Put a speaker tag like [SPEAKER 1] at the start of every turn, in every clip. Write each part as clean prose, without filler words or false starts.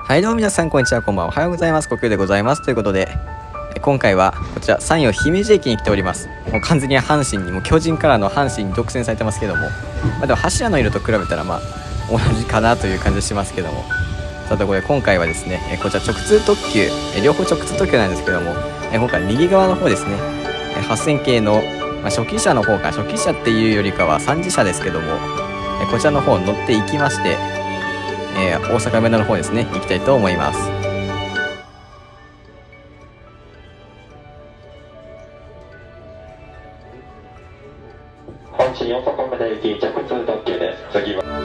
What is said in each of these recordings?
[SPEAKER 1] はいどうも皆さんこんにちは、こんばんは、おはようございます。呼吸でございます。ということで今回はこちら山陽姫路駅に来ております。もう完全に阪神にも巨人からの阪神に独占されてますけども、でも柱の色と比べたら同じかなという感じしますけども、さあところで今回はですねこちら直通特急両方直通特急なんですけども、今回右側の方ですね8000系の、初期車の方か、初期車っていうよりかは3次車ですけども、こちらの方乗っていきまして、大阪梅田の方ですね行きたいと思います。
[SPEAKER 2] 阪神大阪梅田行き直通特急です。次は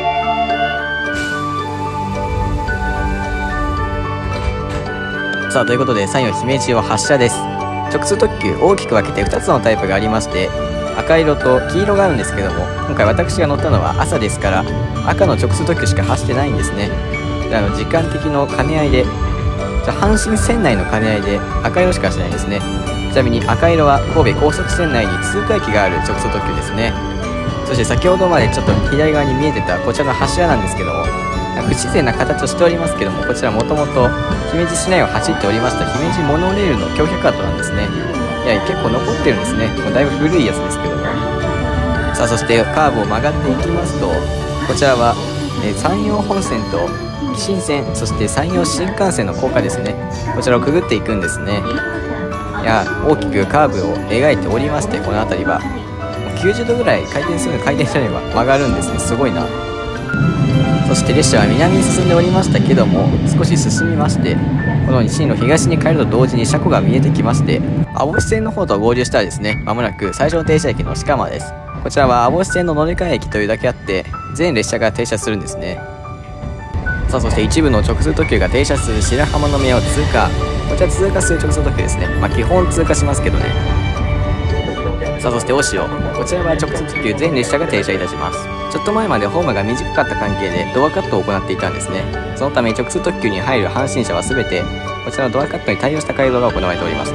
[SPEAKER 1] さあということで山陽姫路を発車です。直通特急大きく分けて2つのタイプがありまして、赤色と黄色があるんですけども、今回私が乗ったのは朝ですから赤の直通特急しか走ってないんですね。で時間的の兼ね合いで、阪神線内の兼ね合いで赤色しか走ってないんですね。ちなみに赤色は神戸高速線内に通過駅がある直通特急ですね。そして先ほどまでちょっと左側に見えてたこちらの柱なんですけども、不自然な形をしておりますけども、こちらもともと姫路市内を走っておりました姫路モノレールの橋脚跡なんですね。いや結構残ってるんですね。もうだいぶ古いやつですけども。さあそしてカーブを曲がっていきますと、こちらは、山陽本線と紀信線、そして山陽新幹線の高架ですね。こちらをくぐっていくんですね。いや大きくカーブを描いておりまして、この辺りは90度ぐらい回転すれば曲がるんですね。すごいな。そして列車は南に進んでおりましたけども、少し進みまして、この西の東に帰ると同時に車庫が見えてきまして、網干線の方と合流したらですね、まもなく最初の停車駅の鹿間です。こちらは網干線の乗り換え駅というだけあって全列車が停車するんですね。さあそして一部の直通特急が停車する白浜の宮を通過。こちら通過する直通特急ですね。基本通過しますけどね。さあそして大塩、こちらは直通特急全列車が停車いたします。ちょっと前までホームが短かった関係でドアカットを行っていたんですね。そのため直通特急に入る阪神車は全てこちらのドアカットに対応した改造が行われておりました。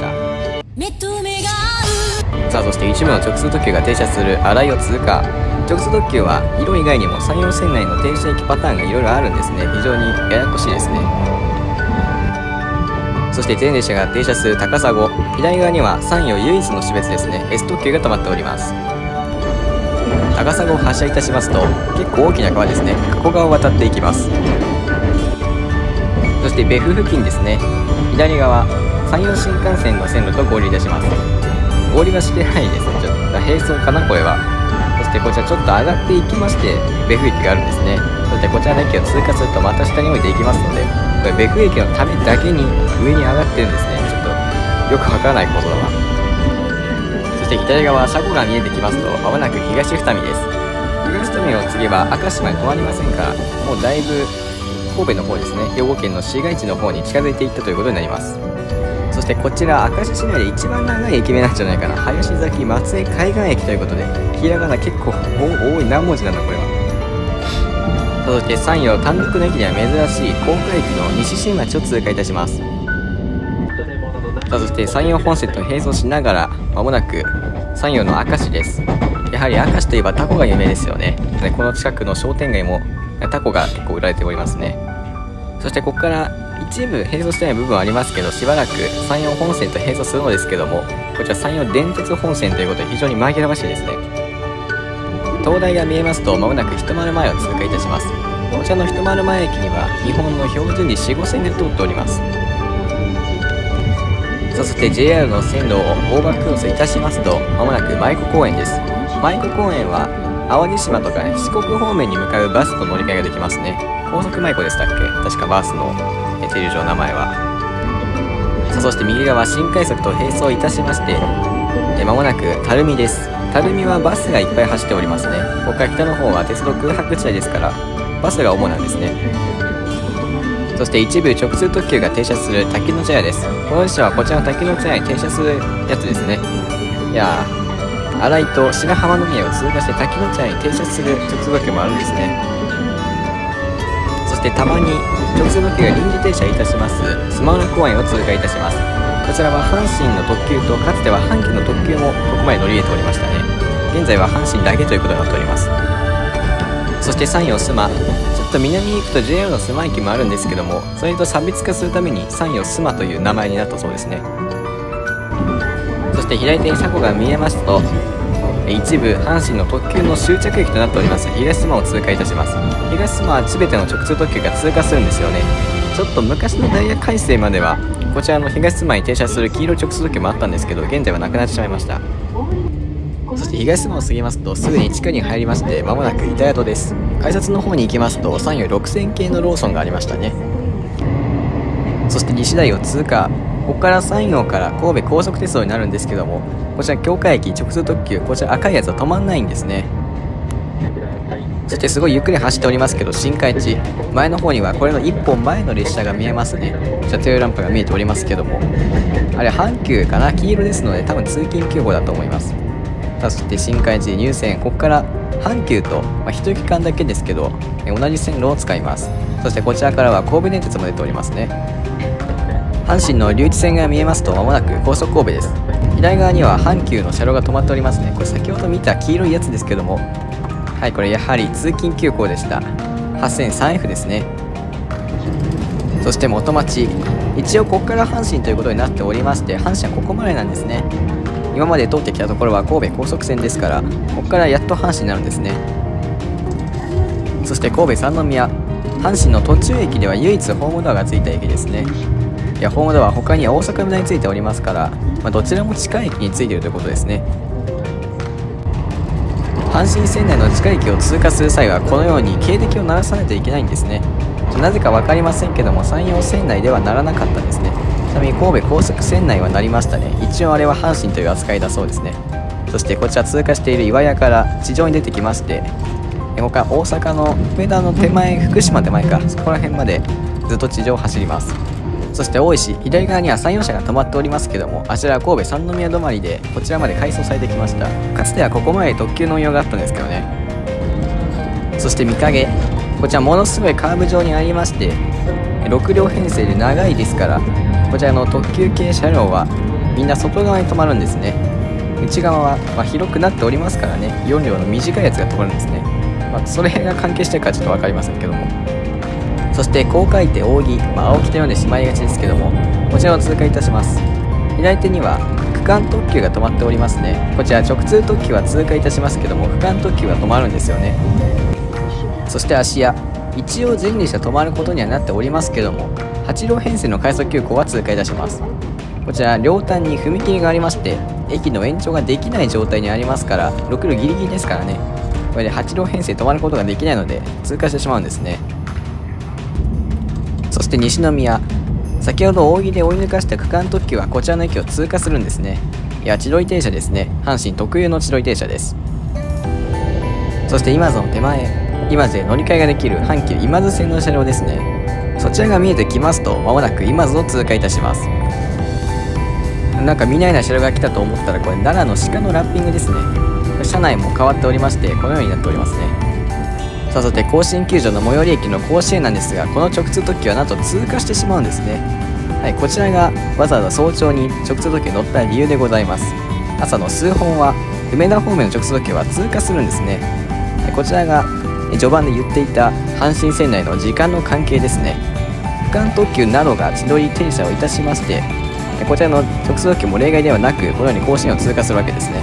[SPEAKER 1] さあそして一部の直通特急が停車する新井を通過。直通特急は色以外にも山陽線内の停車駅パターンがいろいろあるんですね。非常にややこしいですね。そして全列車が停車する高砂、左側には山陽唯一の私別ですね S 特急が止まっております。高砂を発車いたしますと結構大きな川ですね、加古川を渡っていきます。そして別府付近ですね、左側山陽新幹線の線路と合流いたします。合流はしてないですね。ちょっと並走かなこれは。そしてこちらちょっと上がっていきまして別府駅があるんですね。そしてこちらの駅を通過するとまた下に降りていきますので、これ別府駅のためだけに上に上がってるんですね。ちょっとよくわからないことだな。そして左側車庫が見えてきますとまもなく東二見です。東二見を次は明石まで止まりませんから、もうだいぶ神戸の方ですね、兵庫県の市街地の方に近づいていったということになります。そしてこちら明石市内で一番長い駅名なんじゃないかな。林崎松江海岸駅ということで、ひらがな結構多い、何文字なんだこれは。そして山陽単独の駅では珍しい甲賀駅の西新町を通過いたします。さあそして山陽本線と並走しながらまもなく山陽の明石です。やはり明石といえばタコが有名ですよね。この近くの商店街もタコが結構売られておりますね。そしてここから一部並走してない部分はありますけど、しばらく山陽本線と並走するのですけども、こちら山陽電鉄本線ということで非常に紛らわしいですね。灯台が見えますとまもなく一丸前を通過いたします。こちらの一丸前駅には日本の標準時4、5線で通っております。そして JR の線路をオーバークロスいたしますとまもなく舞子公園です。舞子公園は淡路島とか、四国方面に向かうバスと乗り換えができますね。高速舞子でしたっけ、確かバスの停留所の名前は。さあそして右側新快速と並走いたしましてまもなく垂水です。垂水はバスがいっぱい走っておりますね。ここから北の方は鉄道空白地帯ですからバスが主なんですね。そして一部直通特急が停車する滝の茶屋です。この列車はこちらの滝の茶屋に停車するやつですね。いやー、新井と白浜の宮を通過して滝の茶屋に停車する直通特急もあるんですね。そしてたまに直通特急が臨時停車いたしますスマウラ公園を通過いたします。こちらは阪神の特急とかつては阪急の特急もここまで乗り入れておりましたね。現在は阪神だけということになっております。そして山陽須磨、ちょっと南に行くと JR の須磨駅もあるんですけども、それと差別化するために山陽須磨という名前になったそうですね。そして左手に車庫が見えますと、一部阪神の特急の終着駅となっております東須磨を通過いたします。東須磨は全ての直通特急が通過するんですよね。ちょっと昔のダイヤ改正まではこちらの東須磨に停車する黄色直通特急もあったんですけど、現在はなくなってしまいました。そして東須磨を過ぎますとすぐに地下に入りまして、まもなく板宿です。改札の方に行きますと山陽6000系のローソンがありましたね。そして西台を通過、ここから山陽から神戸高速鉄道になるんですけども、こちら京華駅直通特急、こちら赤いやつは止まんないんですね。そしてすごいゆっくり走っておりますけど、新海地前の方にはこれの1本前の列車が見えますね。こちらテールランプが見えておりますけども、あれ阪急かな、黄色ですので多分通勤急行だと思います。そして新海地入線、ここから阪急と、1区間だけですけど同じ線路を使います。そしてこちらからは神戸電鉄も出ておりますね。阪神の留置線が見えますと間もなく高速神戸です。左側には阪急の車両が止まっておりますね。これ先ほど見た黄色いやつですけども、はい、これやはり通勤急行でした。8003F ですね。そして元町、一応ここから阪神ということになっておりまして、阪神はここまでなんですね。今まで通ってきたところは神戸高速線ですから、ここからやっと阪神になるんですね。そして神戸三宮、阪神の途中駅では唯一ホームドアがついた駅ですね。いや、ホームドアは他には大阪梅田についておりますから、どちらも地下駅についているということですね。阪神線内の地下駅を通過する際はこのように警笛を鳴らさないといけないんですね。なぜか分かりませんけども、山陽線内では鳴らなかったんですね。ちなみに神戸高速線内は鳴りましたね。一応あれは阪神という扱いだそうですね。そしてこちら通過している岩屋から地上に出てきまして、ここから大阪の梅田の手前、福島手前か、そこら辺までずっと地上を走ります。そして大石、左側には山陽車が止まっておりますけども、あちらは神戸三宮止まりでこちらまで改装されてきました。かつてはここまで特急の運用があったんですけどね。そして御影、こちらものすごいカーブ状にありまして、6両編成で長いですから、こちらの特急系車両はみんな外側に止まるんですね。内側は広くなっておりますからね、4両の短いやつが止まるんですね。それが関係してるかちょっと分かりませんけども。そして高架手扇、青木と呼んでしまいがちですけども、こちらを通過いたします。左手には区間特急が止まっておりますね。こちら直通特急は通過いたしますけども、区間特急は止まるんですよね。そして芦屋、一応全列車止まることにはなっておりますけども、8両編成の快速急行は通過いたします。こちら両端に踏切がありまして、駅の延長ができない状態にありますから、6両ギリギリですからね、これで8両編成止まることができないので通過してしまうんですね。そして西宮、先ほど扇で追い抜かした区間特急はこちらの駅を通過するんですね。いや、千鳥停車ですね。阪神特有の千鳥停車です。そして今津の手前、今津で乗り換えができる阪急今津線の車両ですね。そちらが見えてきますと間もなく今津を通過いたします。なんか見ないな車両が来たと思ったら、これ奈良の鹿のラッピングですね。車内も変わっておりまして、このようになっておりますね。さあ、そして甲子園球場の最寄り駅の甲子園なんですが、この直通特急はなんと通過してしまうんですね。はい、こちらがわざわざ早朝に直通特急に乗った理由でございます。朝の数本は梅田方面の直通特急は通過するんですね。こちらが序盤で言っていた阪神線内の時間の関係ですね。区間特急などが千鳥停車をいたしまして、こちらの直通特急も例外ではなく、このように甲子園を通過するわけですね。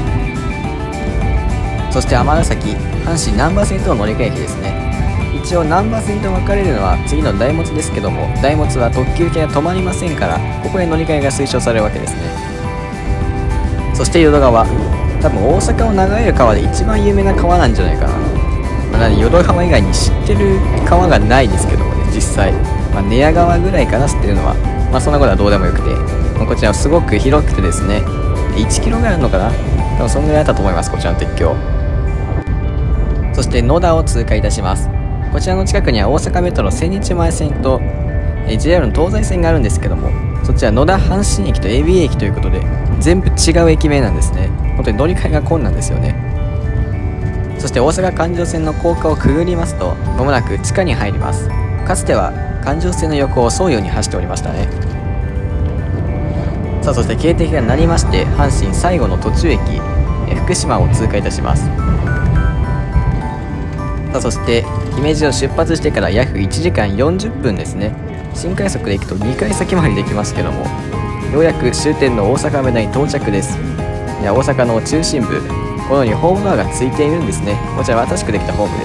[SPEAKER 1] そして尼崎、阪神難波線との乗り換え駅ですね。一応難波線と分かれるのは次の大物ですけども、大物は特急系が止まりませんから、ここで乗り換えが推奨されるわけですね。そして淀川、多分大阪を流れる川で一番有名な川なんじゃないかな。淀川以外に知ってる川がないですけどもね、実際、寝屋川ぐらいかな、知ってるのは。そんなことはどうでもよくて、こちらはすごく広くてですね、1キロぐらいあるのかな、多分そんぐらいあったと思います、こちらの鉄橋。そして野田を通過いたします。こちらの近くには大阪メトロ千日前線と JR の東西線があるんですけども、そちら野田阪神駅と ABA 駅ということで全部違う駅名なんですね。本当に乗り換えが困難ですよね。そして大阪環状線の高架をくぐりますとまもなく地下に入ります。かつては環状線の横を沿うように走っておりましたね。さあ、そして警笛が鳴りまして、阪神最後の途中駅福島を通過いたします。さあ、そして姫路を出発してから約1時間40分ですね。新快速で行くと2回先回りできますけども、ようやく終点の大阪梅田に到着です。いや、大阪の中心部、このようにホームドアがついているんですね。こちら新しくできたホームです。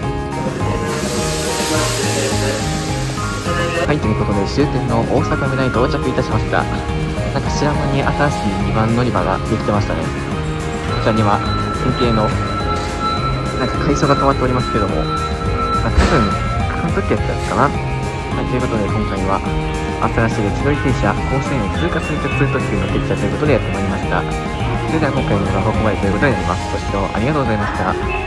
[SPEAKER 1] はい、ということで終点の大阪梅田に到着いたしました。なんか知らん間に新しい2番乗り場ができてましたね。こちらには県警のなんか会所が止まっておりますけども、多分あの時やったやつかな。はい、ということで今回は新しい千鳥停車甲子園を通過する直通特急の決着ということでやってまいりました。それでは今回の動画はここまでということになります。ご視聴ありがとうございました。